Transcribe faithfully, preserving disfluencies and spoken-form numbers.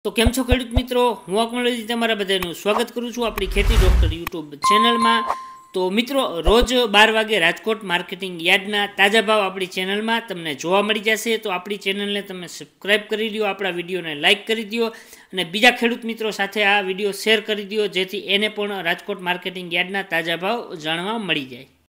તો કેમ છો ખેડૂત મિત્રો, હું અકમલજી તમારા બધાનું સ્વાગત કરું છું આપણી ખેતી ડૉક્ટર યુટ્યુબ ચેનલમાં। તો મિત્રો, રોજ બાર વાગે રાજકોટ માર્કેટિંગ યાર્ડના તાજા ભાવ આપણી ચેનલમાં તમને જોવા મળી જશે। તો આપણી ચેનલને તમે સબસ્ક્રાઈબ કરી દો, આપણા વિડીયોને લાઇક કરી દો અને બીજા ખેડૂત મિત્રો સાથે આ વિડીયો શેર કરી દો, જેથી એને પણ રાજકોટ માર્કેટિંગ યાર્ડના તાજા ભાવ જાણવા મળી જાય।